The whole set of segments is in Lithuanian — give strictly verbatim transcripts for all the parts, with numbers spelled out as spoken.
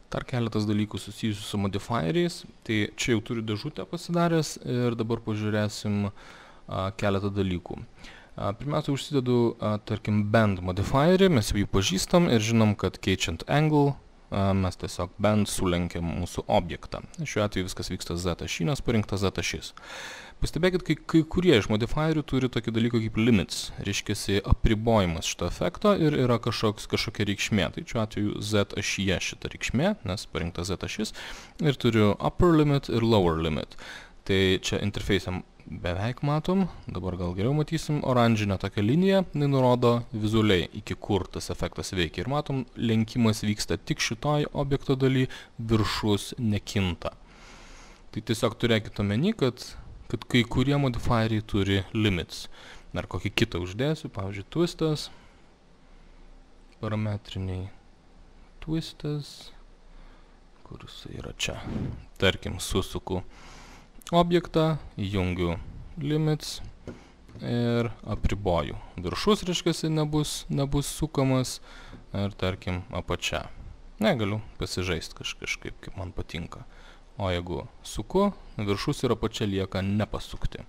Dar keletas dalykų susijusių su modifieriais. Tai čia jau turiu dėžutę pasidaręs ir dabar pažiūrėsim a, keletą dalykų. A, pirmiausia, užsidedu, a, tarkim, bend modifierį, mes jau jį pažįstam ir žinom, kad keičiant angle a, mes tiesiog bend sulenkiam mūsų objektą. Šiuo atveju viskas vyksta z ašinės, parinkta z ašis. Pastebėkit, kai, kai kurie iš modifierių turi tokį dalyką kaip limits, reiškiasi apribojimas šito efekto ir yra kažkoks, kažkokia reikšmė. Tai šiuo atveju z ašyje šita reikšmė, nes parinkta z ašis, ir turiu upper limit ir lower limit. Tai čia interfejse beveik matom, dabar gal geriau matysim, oranžinę tokią liniją, jinai nurodo vizualiai, iki kur tas efektas veikia. Ir matom, lenkimas vyksta tik šitoj objekto daly, viršus nekinta. Tai tiesiog turėkit omeny, kad kad kai kurie modifieriai turi limits. Dar kokį kitą uždėsiu, pavyzdžiui, twistas, parametriniai twistas, kuris yra čia. Tarkim, susuku objektą, jungiu limits ir apriboju. Viršus, reiškiasi, nebus, nebus sukamas ir, tarkim, apačia. Ne, galiu pasižaisti kaž, kažkaip, kaip man patinka. O jeigu suku, viršus ir apačia lieka nepasukti.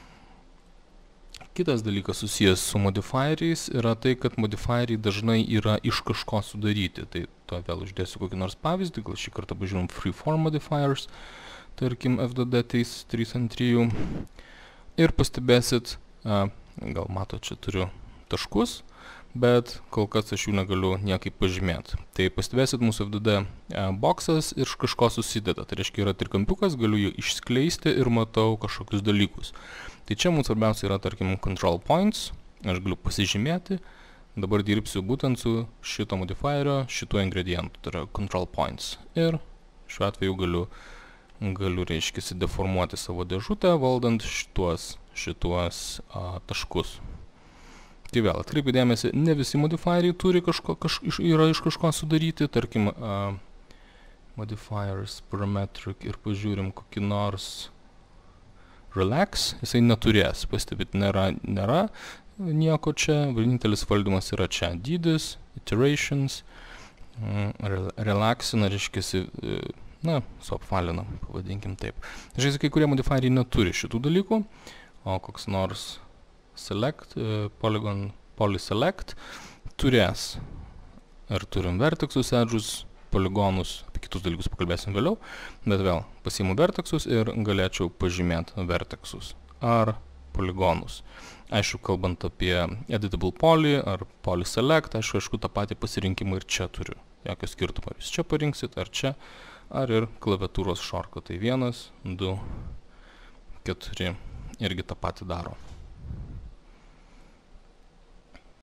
Kitas dalykas susijęs su modifieriais yra tai, kad modifieriai dažnai yra iš kažko sudaryti. Tai to vėl uždėsiu kokį nors pavyzdį, gal šį kartą pažiūrim freeform modifiers, tarkim F D D trys ant trijų. Ir pastebėsit, a, gal mato, čia turiu taškus, bet kol kas aš jų negaliu niekaip pažymėti. Tai pastebėsit, mūsų F D D boksas iš kažko susideda. Tai reiškia, yra trikampiukas, galiu jį išskleisti ir matau kažkokius dalykus. Tai čia mums svarbiausia yra, tarkim, control points. Aš galiu pasižymėti. Dabar dirbsiu būtent su šito modifierio, šituo ingredientu. Tai yra control points. Ir šiuo atveju galiu, galiu reiškia, deformuoti savo dėžutę, valdant šituos, šituos a, taškus. Tai vėl, atkreipiu dėmesį, ne visi modifieriai turi kažko, kaž, iš, yra iš kažko sudaryti, tarkim, uh, modifiers, parametric ir pažiūrim kokį nors relax, jisai neturės, pastebėt, nėra, nėra nieko čia, vienintelis valdymas yra čia, dydis, iterations, uh, relaxina, reiškiasi, uh, na, suapvalinam, pavadinkim taip. Žiūrėk, kai kurie modifieriai neturi šitų dalykų, o koks nors select, uh, polygon, polyselect turės. Ir turim vertexus, edges, poligonus, apie kitus dalykus pakalbėsim vėliau, bet vėl pasiimu vertexus ir galėčiau pažymėti vertexus ar poligonus. Aišku, kalbant apie editable poly ar polyselect, aišku, aišku, tą patį pasirinkimą ir čia turiu. Jokio skirtumo, ar jūs čia parinksit, ar čia, ar ir klaviatūros šortkatai. Vienas, du, keturi, irgi tą patį daro.